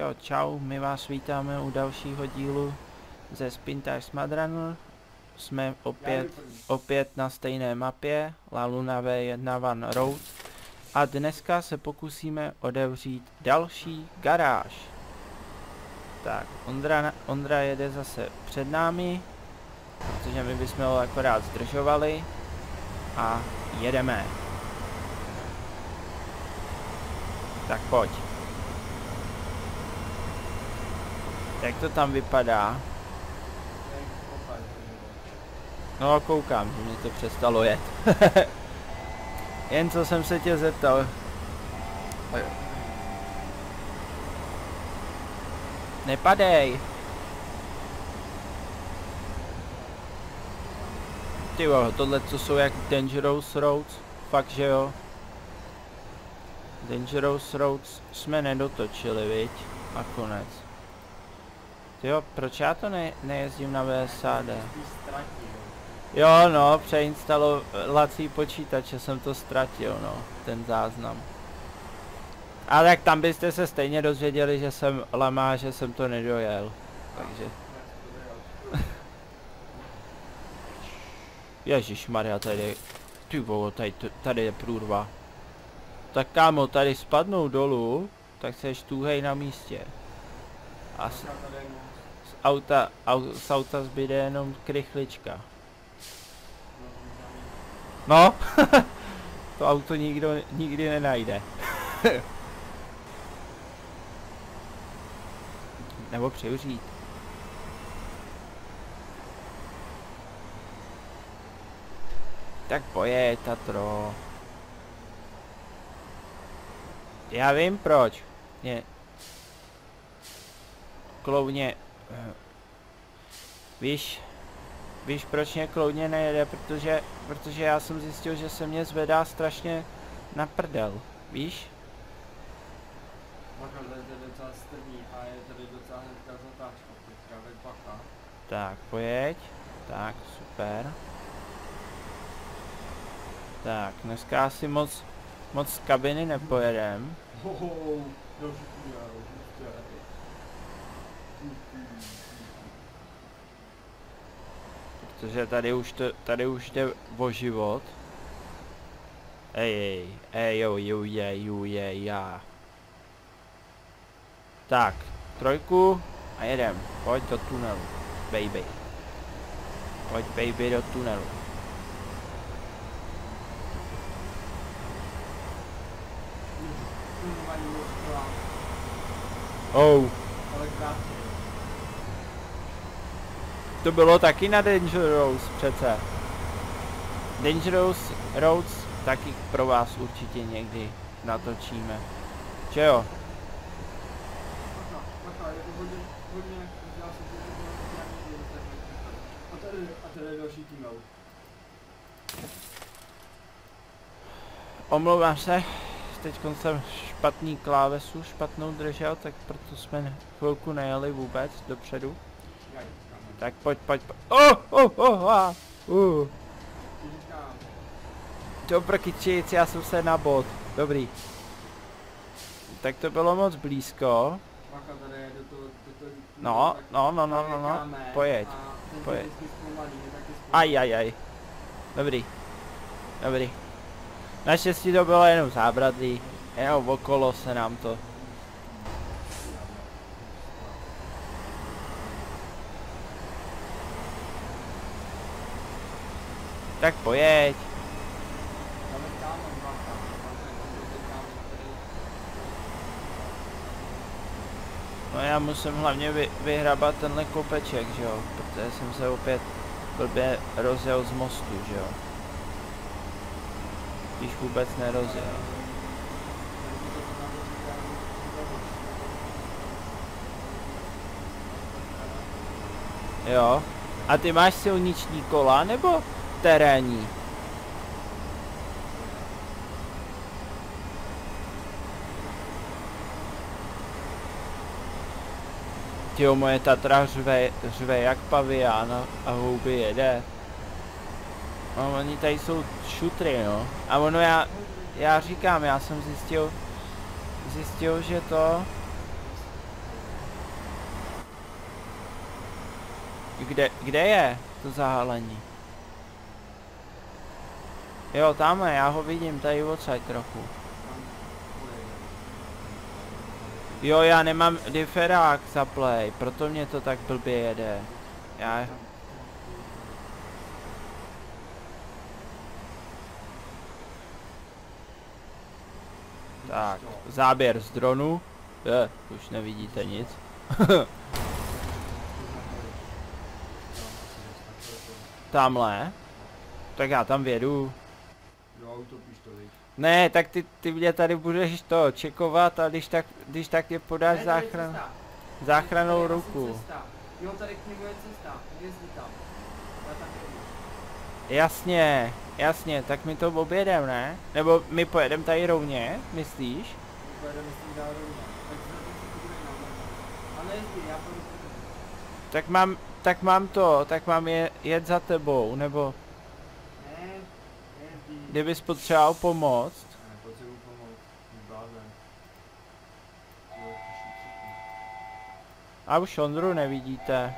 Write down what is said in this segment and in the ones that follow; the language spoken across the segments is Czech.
jo, čau, my vás vítáme u dalšího dílu ze Spintaž Smadranl. Jsme opět na stejné mapě, La Luna V1 Van Road. A dneska se pokusíme otevřít další garáž. Tak, Ondra jede zase před námi, protože my bychom ho akorát zdržovali. A jedeme. Tak pojď. Jak to tam vypadá? No, koukám, že mě to přestalo jet. Jen co jsem se tě zeptal. Nepadej! Ty jo, tohle co jsou jak Dangerous Roads, fakt že jo. Dangerous Roads jsme nedotočili, viď? Nakonec. Tyjo, proč já to nejezdím na VSAD? Jo no, přeinstalovací počítače jsem to ztratil, no, ten záznam. A tak tam byste se stejně dozvěděli, že jsem lama, že jsem to nedojel. Takže. Ježišmarja, tady, ty vole, tady je průrva. Tak kámo, tady spadnou dolů, tak seš tuhej na místě. A z auta zbyde jenom krychlička. No, to auto nikdo nikdy nenajde. Nebo přivřít. Tak pojeď, Tatro. Já vím proč. Klouně. Víš proč mě klouně nejede? Protože já jsem zjistil, že se mě zvedá strašně na prdel. Víš? Tak, pojeď. Tak, super. Tak, dneska asi moc z kabiny nepojedem. Protože tady už jde o život. Já. Tak, trojku a jedem. Pojď do tunelu, baby. Pojď baby do tunelu. Oh. To bylo taky na Dangerous přece. Dangerous Roads taky pro vás určitě někdy natočíme. Že jo? Omlouvám se, teď jsem špatný klávesu, špatnou držel, tak proto jsme chvilku nejeli vůbec dopředu. Tak pojď. To prkyčic, já jsem se nabod. Dobrý. Tak to bylo moc blízko. No. Pojeď. Aj. Dobrý. Naštěstí to bylo jenom zábradlí. Jenom okolo se nám to. Tak pojeď. No já musím hlavně vyhrabat tenhle kopeček, že jo, protože jsem se opět blbě rozjel z mostu, že jo. Když vůbec nerozjel. Jo. A ty máš silniční kola nebo terénní? Tyjo, moje Tatra řve jak pavián a houby jede. No, oni tady jsou šutry, no. A ono já říkám, já jsem zjistil, že to... Kde je to zahalení? Jo, tamhle, já ho vidím tady odsaď trochu. Jo, já nemám diferák za play, proto mě to tak blbě jede. Já... Tak, záběr z dronu. Už nevidíte nic. Tamhle. Tak já tam vědu. Ne, tak ty mě tady budeš to čekovat a když tak tě podáš záchrannou ruku. Jo, tady k němu je cesta, jezdí tam. Jasně, tak my to objedem, ne? Nebo my pojedem tady rovně, myslíš? Pojedeme s tím dál rovně. A nejezdí, já pojedu. Tak mám jet za tebou, nebo... Ne, nejezdí. Kdybys potřeboval pomoct. Ne, potřebuji pomoct, blázen. A už Ondru nevidíte.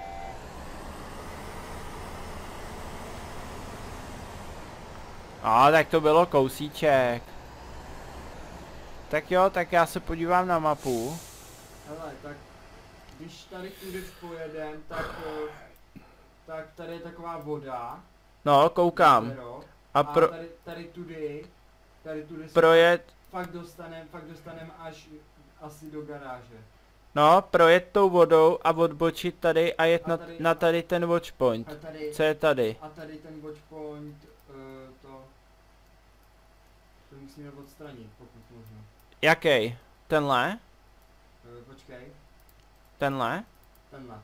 Tak to bylo kousíček. Tak jo, tak já se podívám na mapu. Hele, tak když tady tudy pojedem, tak tady je taková voda. No, koukám. A tady tudy projet. Fakt dostanem až asi do garáže. No, projet tou vodou a odbočit tady a jet na tady ten watchpoint. Co je tady? A tady ten watchpoint, to musíme odstranit, pokud možno. Jaký? Tenhle? Počkej. Tenhle? Tenhle.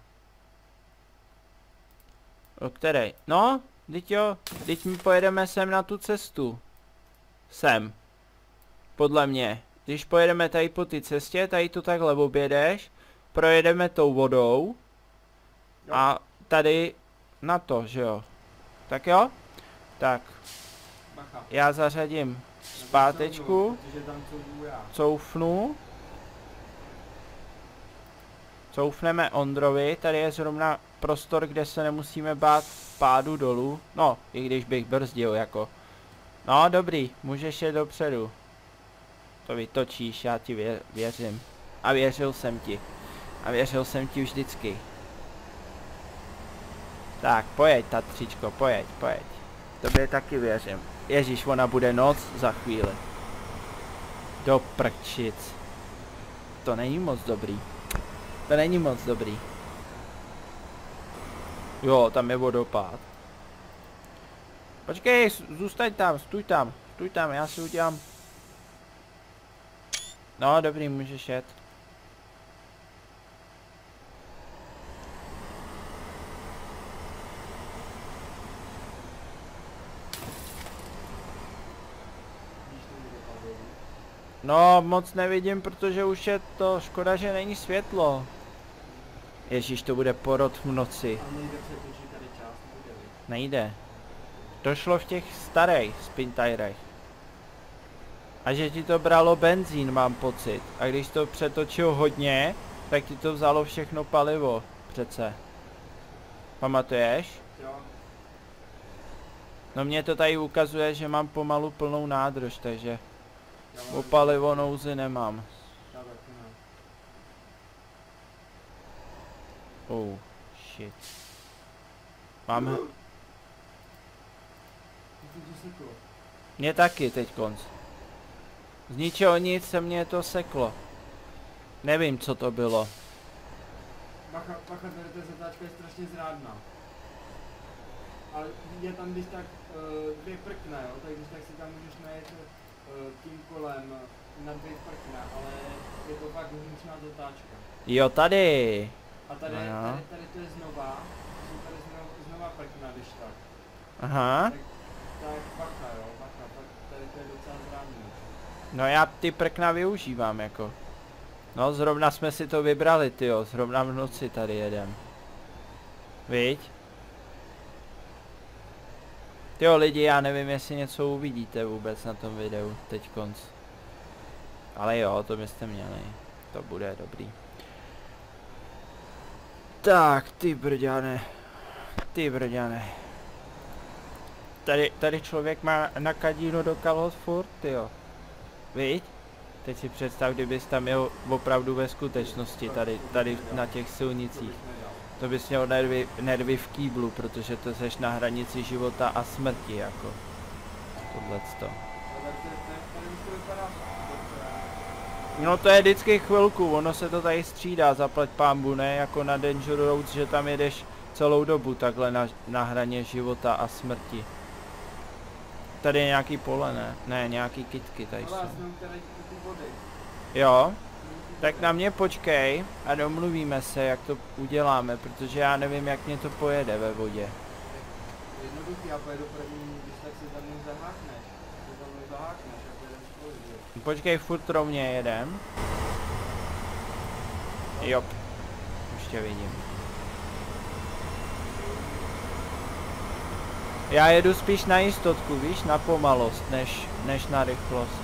O který? No, teď my pojedeme sem na tu cestu. Sem. Podle mě. Když pojedeme tady po ty cestě, tady to takhle objedeš, projedeme tou vodou a tady na to, že jo? Tak jo? Tak. Bacha. Já zařadím zpátečku, coufnu. Coufneme Ondrovi, tady je zrovna prostor, kde se nemusíme bát pádu dolů. No, i když bych brzdil jako. No, dobrý, můžeš jít dopředu. To vytočíš, já ti věřím. A věřil jsem ti. A věřil jsem ti vždycky. Tak, pojeď, Tatříčko, pojeď. Tobě taky věřím. Ježíš, ona bude noc za chvíli. Do prčic. To není moc dobrý. Jo, tam je vodopád. Počkej, zůstaň tam, stůj tam, já si udělám. No, dobrý, můžeš jet. No, moc nevidím, protože už je to škoda, že není světlo. Ježíš, to bude porod v noci. Nejde. To šlo v těch starých spintajrech. A že ti to bralo benzín, mám pocit. A když to přetočil hodně, tak ti to vzalo všechno palivo. Přece. Pamatuješ? Jo. No mě to tady ukazuje, že mám pomalu plnou nádrž, takže o palivo nouzy nemám. Oh, shit. Máme... Mě taky teď konc. Z ničeho nic se mě to seklo. Nevím, co to bylo. Bacha, tady ta zatáčka je strašně zrádná. Ale je tam když tak dvě prkna, jo? Tak když tak si tam můžeš najet tím kolem na dvě prkna, ale je to fakt vnitřná zatáčka. Jo, tady. A tady to je znova. Jsou tady znova prkna, když tak. Aha. Tak bacha, jo, bacha, tady to je docela zrádný. No já ty prkna využívám jako. No zrovna jsme si to vybrali, tyjo, zrovna v noci tady jedem. Viď? Tyjo lidi, já nevím, jestli něco uvidíte vůbec na tom videu, teď konc. Ale jo, to byste měli. To bude dobrý. Tak, ty brďane. Ty brďane. Tady člověk má na kadínu do kalhot furt, jo. Viď? Teď si představ, kdybys tam jel opravdu ve skutečnosti, tady na těch silnicích. To bys měl nervy v kýblu, protože to seš na hranici života a smrti, jako. Tohleto. No to je vždycky chvilku, ono se to tady střídá, zaplať pánbu, ne jako na Danger Road, že tam jedeš celou dobu takhle na hraně života a smrti. Tady je nějaký pole, ne? Ne, nějaký kytky tady jsou. Jo? Tak na mě počkej a domluvíme se, jak to uděláme, protože já nevím, jak mě to pojede ve vodě. Jednoduchý, já pojedu první, když tak si za mnou zahákneš. Počkej, furt rovně jedem. Jop. Už tě vidím. Já jedu spíš na jistotku, víš, na pomalost, než na rychlost.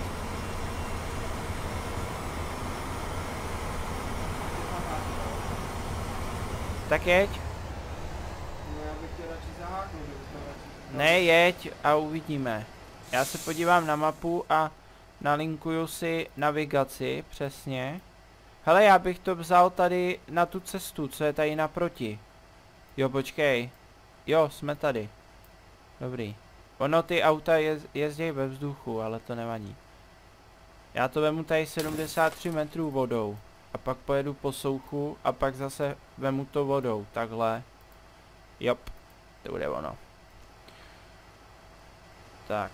Tak jeď. No já bych tě radši zaháknul, že bychom radši... Ne, jeď a uvidíme. Já se podívám na mapu a nalinkuju si navigaci, přesně. Hele, já bych to vzal tady na tu cestu, co je tady naproti. Jo, počkej. Jo, jsme tady. Dobrý. Ono ty auta jezdí ve vzduchu, ale to nevadí. Já to vemu tady 73 metrů vodou. A pak pojedu po souchu a pak zase vemu to vodou, takhle. Jop, to bude ono. Tak.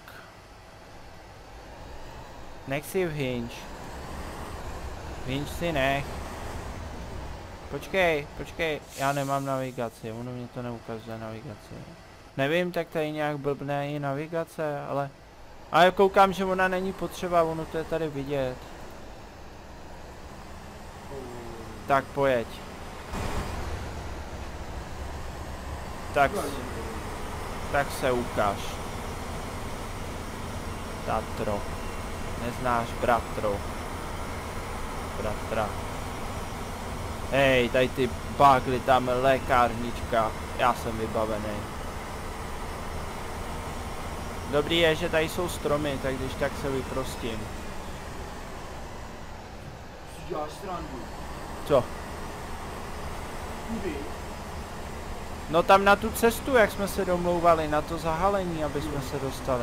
Nech si v hinge. Hinge si nech. Počkej, já nemám navigaci, ono mě to neukazuje navigaci. Nevím, tak tady nějak blbne i navigace, ale koukám, že ona není potřeba, ono to je tady vidět. Tak pojeď. Tak se ukáž. Tatro. Neznáš bratro. Bratra. Hej, tady ty bagly, tam je lékárnička. Já jsem vybavený. Dobrý je, že tady jsou stromy, tak když tak se vyprostím. Děláš srandu. Co? Kudy? No tam na tu cestu, jak jsme se domlouvali, na to zahalení, aby jsme se dostali.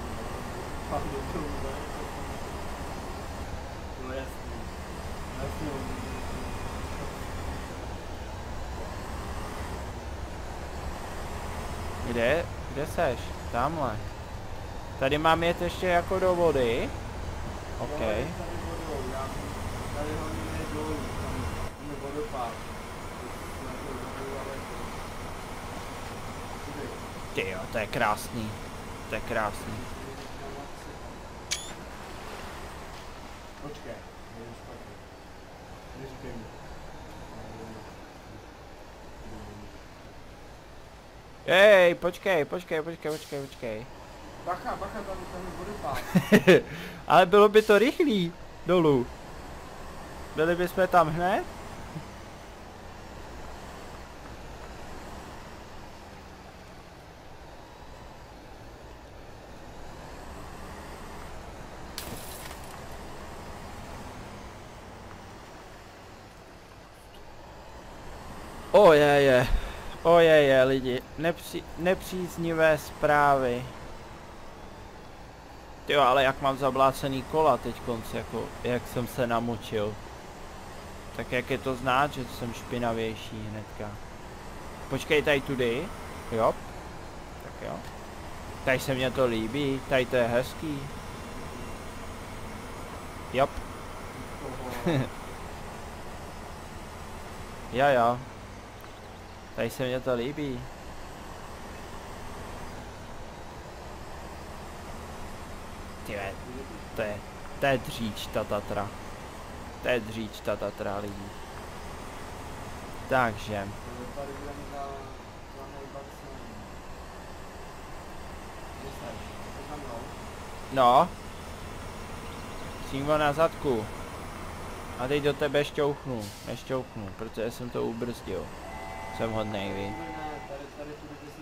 No jasný. Kde seš? Tamhle. Tady mám jet ještě jako do vody. OK. Tady hodně dolů, tam je vodopád. Tyjo, to je krásný. To je krásný. Počkej, je špatně. Neříkej mi. Ej, počkej. Bacha, tam je vodopád. Ale bylo by to rychlý dolů. Byli bychom tam hned? Ojeje lidi, nepříznivé zprávy. Jo, ale jak mám zablácený kola teď konc, jako jak jsem se namočil. Tak jak je to znát, že jsem špinavější hnedka. Počkej, tady tudy. Jo. Tak jo. Tady se mně to líbí, tady to je hezký. Jop. Jo. Tady se mně to líbí. Tyve, to je dříč ta Tatra. To je dříč ta Tatra lidí. Takže. No. Přímo na zadku. A teď do tebe nešťouchnu, protože jsem to ubrzdil. Jsem hodnej, vy. Tady tudy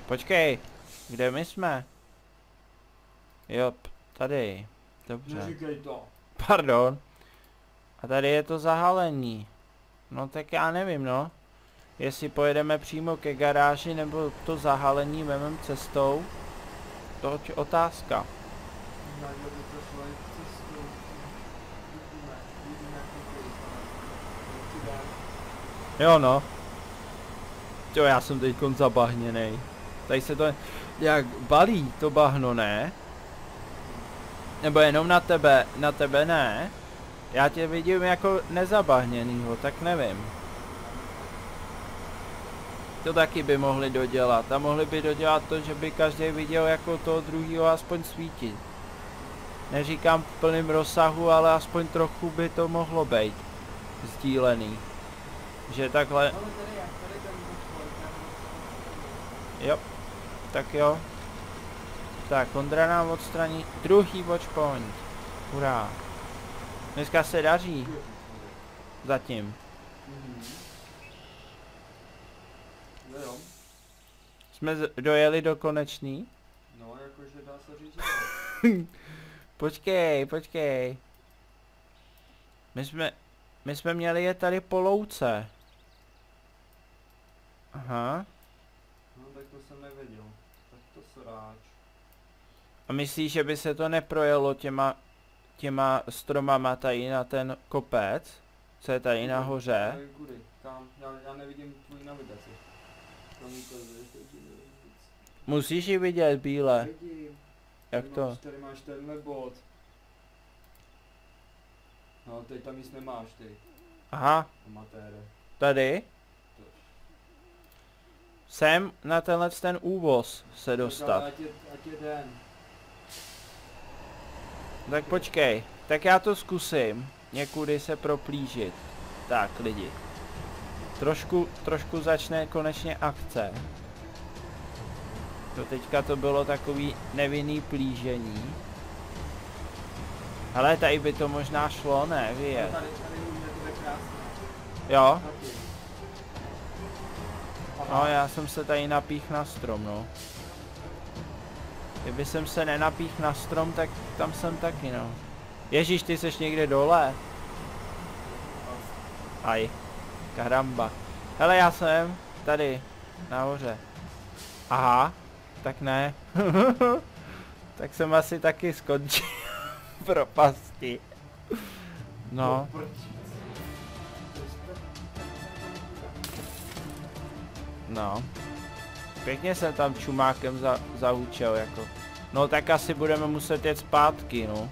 Počkej, kde my jsme? Jo, tady. Dobře. Neříkej to. Pardon. A tady je to zahalení. No tak já nevím, no. Jestli pojedeme přímo ke garáži, nebo to zahalení vemem cestou. To je otázka. Naděl by to šlo jít cestu. Vidíme jak to je. Jo no. Jo, já jsem teďkon zabahněnej. Tady se to jak balí to bahno, ne? Nebo jenom na tebe ne? Já tě vidím jako nezabahněnýho, tak nevím. To taky by mohli dodělat. A mohli by dodělat to, že by každý viděl jako toho druhýho aspoň svítit. Neříkám v plném rozsahu, ale aspoň trochu by to mohlo být sdílený. Že takhle... Jo, tak jo. Tak, Ondra nám odstraní druhý watchpoint. Hurá. Dneska se daří. Zatím. Jo. Jsme dojeli do konečný. No, jakože dá se říct, Počkej. My jsme měli je tady po louce. Aha. no tak to jsem nevěděl. Tak to sráč. A myslíš, že by se to neprojelo těma stromama tady na ten kopec? Co je tady nahoře? Kudy? Kam? Já nevidím tvůj navigaci. To mi ukazuje, že ti nevidím nic. Musíš ji vidět, bíle. Vidím. Jak to? Tady máš tenhle bod. No, teď tam nic nemáš, ty. Aha, Amatére. tady. To- Sem na ten úvoz se Tak dostat. ale ať je den. Tak počkej, tak já to zkusím. Někudy se proplížit. Tak lidi. Trošku začne konečně akce. To teďka to bylo takový nevinný plížení. Ale tady by to možná šlo, ne, vyjet. Tady u mě to je krásné. Jo, Taky. no já jsem se tady napích na strom, no. Kdyby jsem se nenapích na strom, tak tam jsem taky, no. Ježíš, ty seš někde dole? Aj, karamba. Hele, já jsem tady, nahoře. Aha, tak ne. Tak jsem asi taky skončil v propasti. No, no. Pěkně jsem tam čumákem zahučel, jako. No tak asi budeme muset jet zpátky, no.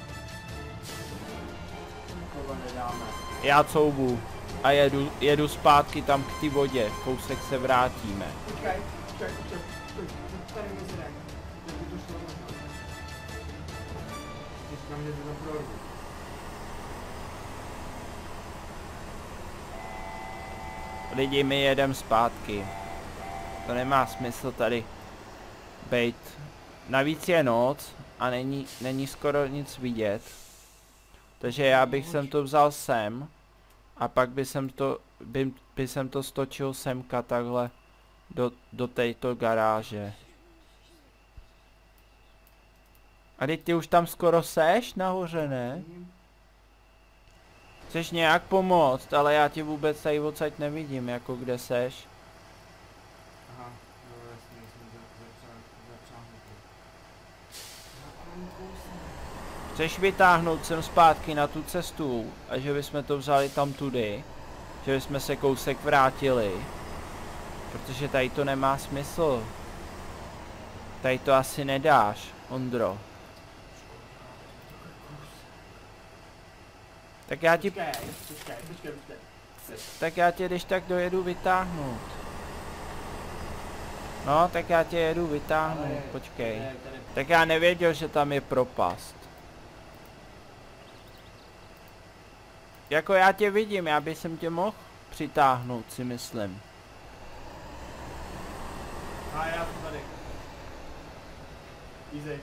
Tohle nedáme. Já couvu a jedu zpátky tam k té vodě, kousek se vrátíme. Počkej. Tady mi zrek. Jak by to šlo možná. Teďka mě to naprorvu. Lidi, my jedem zpátky. To nemá smysl tady bejt. Navíc je noc a není skoro nic vidět. Takže já bych sem to vzal sem a pak by jsem to stočil semka takhle do této garáže. A teď ty už tam skoro seš nahoře, ne? Chceš nějak pomoct, ale já ti vůbec tady odsaď nevidím, jako kde seš. Aha, no jasně, jsem zapřáhnutý. Chceš vytáhnout sem zpátky na tu cestu a že bychom to vzali tam tudy, že bychom se kousek vrátili, protože tady to nemá smysl. Tady to asi nedáš, Ondro. Tak já ti, Počkej. tak já tě když tak dojedu vytáhnout. No, tak já tě jedu vytáhnout, počkej. Tak já nevěděl, že tam je propast. Jako já tě vidím, já bych tě mohl přitáhnout, si myslím. A já jsem tady. Easy.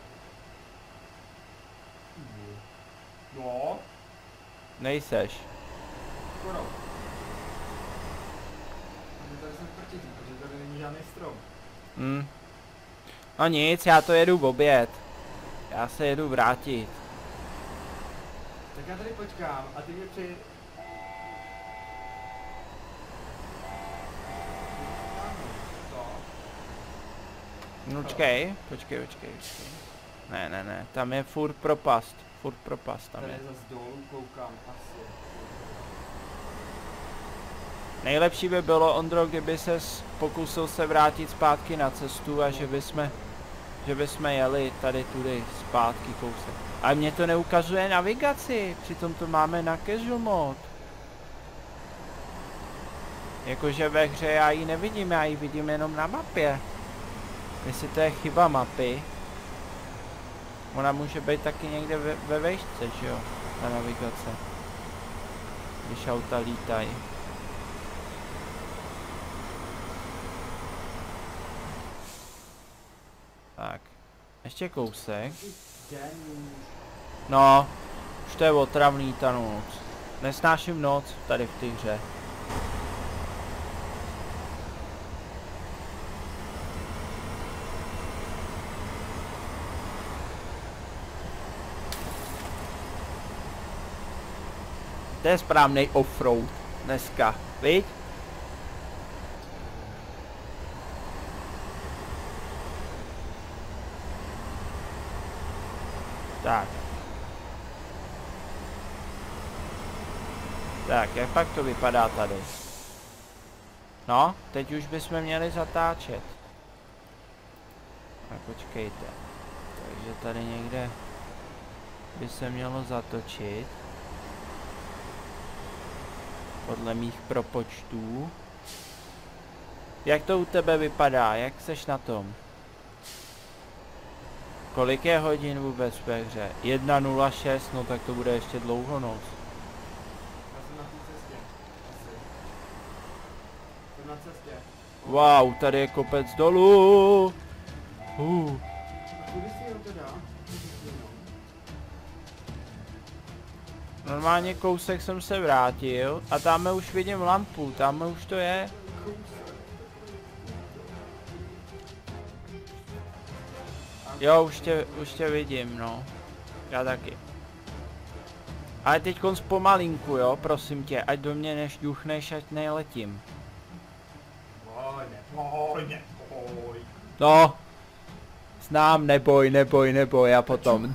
No, Nejseš. skoro. Ale tady jsem v prčici, protože tady není žádný strom. No nic, já to jedu v oběd. Já se jedu vrátit. Tak já tady počkám a ty mě při... No počkej. Ne, tam je furt propast tam Tady je. zas dolů koukám asi. Nejlepší by bylo, Ondro, kdyby ses pokusil se vrátit zpátky na cestu a že bychom jeli tady tudy zpátky kousek. A mě to neukazuje navigaci, přitom to máme na casual mod. Jakože ve hře já ji nevidím, já ji vidím jenom na mapě. Jestli to je chyba mapy. Ona může být taky někde ve vejšce, že jo? Ta navigace. Když auta lítají. Tak. Ještě kousek. No. Už to je otravný ta noc. Nesnáším noc tady v té hře. To je správnej offroad dneska, viď? Tak. Tak, jak pak to vypadá tady? No, teď už bychom měli zatáčet. Tak počkejte. Takže tady někde by se mělo zatočit. Podle mých propočtů. Jak to u tebe vypadá? Jak seš na tom? Kolik je hodin vůbec ve hře? 1.06, no tak to bude ještě dlouho noc. Já jsem na té cestě. Asi. Jsem na cestě. Wow, tady je kopec dolů. Kudy si ho teda? Normálně kousek jsem se vrátil a tam už vidím lampu, tam už to je. Jo, už tě vidím, no. Já taky. Ale teďkon zpomalinku, jo, prosím tě, ať do mě nešťuchneš, ať neletím. Neboj. No. Znám, neboj a potom.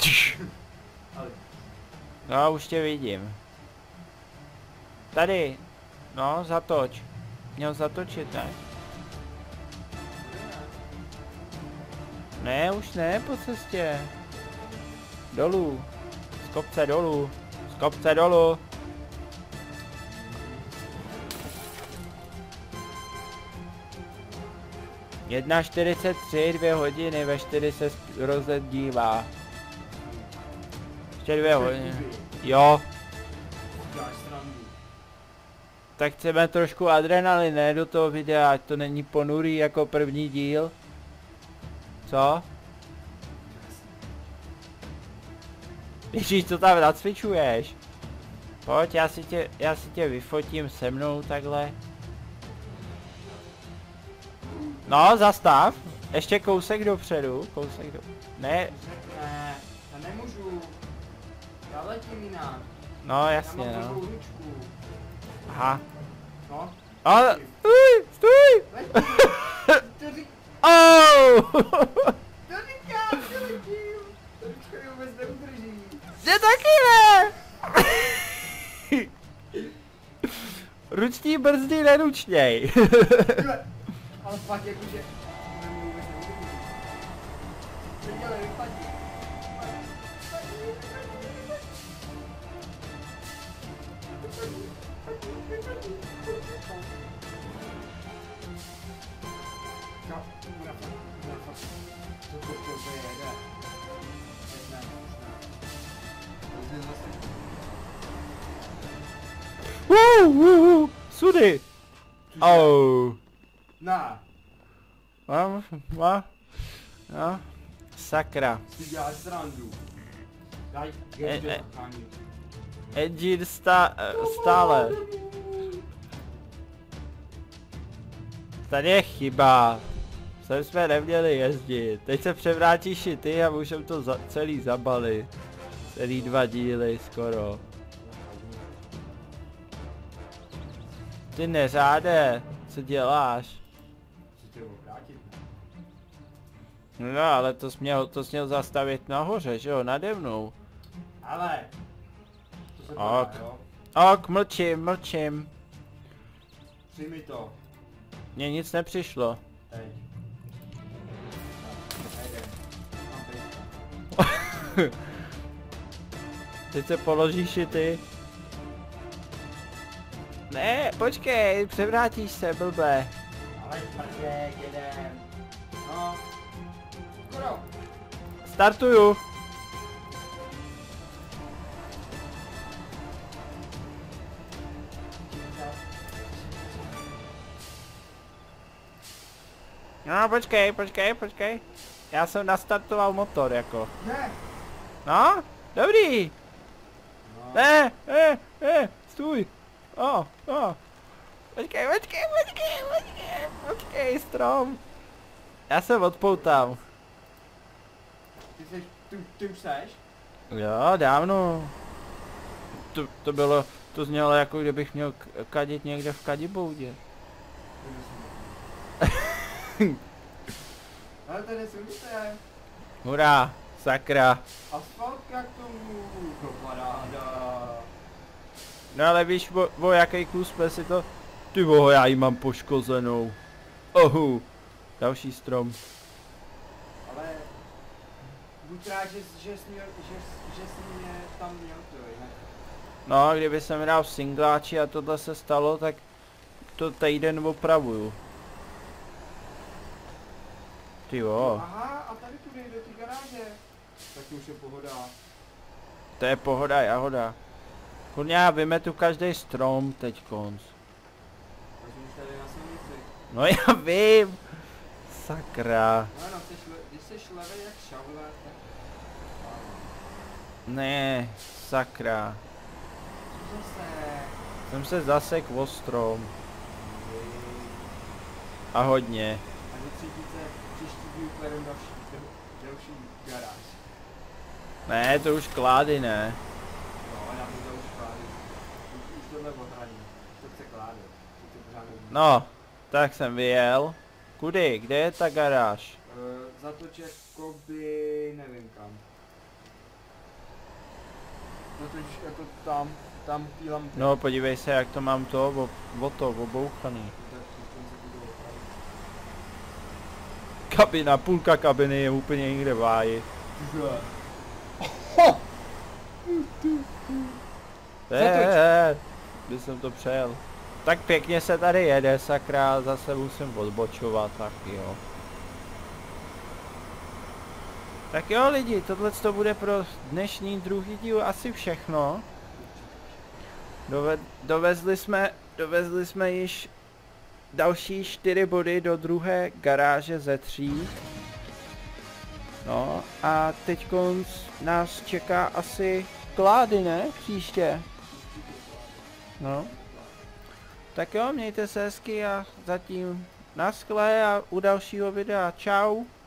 No, už tě vidím. Tady. No, zatoč. Měl zatočit, ne? Ne, už ne, po cestě. Dolů. Z kopce dolů. Z kopce dolů. Jedna 43, 2 hodiny, ve 4 se rozhled dívá. Ještě 2 hodiny. Jo. Tak chceme trošku adrenalin, do toho videa, ať to není ponurý jako první díl. Co? Ježíš, co tam nacvičuješ? Pojď, já si tě vyfotím se mnou takhle. No, zastav. Ještě kousek dopředu, Ne. Ne, já nemůžu. Já letím jinak. No, jasně, já mám no. ručku. Aha. No. Ale, stůj! Oh! To říkám, že letím. To ručka ji vůbec neudrží. Mě taky ne! Ruční brzdy neručněj. Ale fakt jakože... Nedělej, vypadni. Sudy! Oh. Na. No. Sakra. Si děláš srandu. Daj, Engine stále. Tady je chyba. Sem jsme neměli jezdit. Teď se převrátíš i ty a můžeme to celý zabalit. Celý 2 díly skoro. Ty neřáde, co děláš? Chci tě obrátit, ne? No ale to jsi měl zastavit nahoře, že jo, nade mnou. Ale! To se Ok. podá, jo? Ok, mlčím. Přijmi to. Mně nic nepřišlo. Teď. Nejde. Mám teď. Teď se položíš i ty. Ne, počkej, převrátíš se, blbé. Ale prdě, jedem. No. Skoro. Startuju. No, počkej. Já jsem nastartoval motor, jako. Ne. No, dobrý. No. Ne, stůj. Počkej, strom. Já se odpoutám. Ty už seš? Jo, dávno. To znělo jako kdybych měl kadit někde v kadiboudě. Ale tady sundíte. Hurá, sakra. Asfaltka k tomu. To paráda. No ale víš, o jaký kus jsme si to... Ty voho, já ji mám poškozenou. Další strom. Ale buď rád, že jsi mě tam měl to, jinak. No, kdyby jsem hrál v singláči a tohle se stalo, tak to týden opravuju. Ty jo, Aha, a tady tudy do té garáže. Tak to už je pohoda. to je pohoda, jahoda. Kurňa, já vymetu každý strom teď konc. Takže už tady na silnici. No já vím. Sakra. No, když jsi levej jak šavle, tak... Ne, sakra. Co zase? Jsem se zasek o strom. A hodně. A vytřídíte příští díl pojedem další garáž. Ne, to už klády, ne. No, já to už klády. Už tohle odhradí. Už to chce klády. To chce pořádně. No, tak jsem vyjel. Kudy? Kde je ta garáž? Zatoč jakoby, nevím kam. Zatoč jako tam v té lampě. No, podívej se, jak to mám to, obouchaný. Kabina, půlka kabiny je úplně někde v háji. By jsem to přejel. Tak pěkně se tady jede, sakra, zase musím odbočovat, tak jo. Tak jo lidi, tohle to bude pro dnešní druhý díl asi všechno. Dovezli jsme již další 4 body do druhé garáže ze 3. No a teďkonc nás čeká asi klády, ne? Příště. No. Tak jo, mějte se hezky a zatím naschle a u dalšího videa. Čau.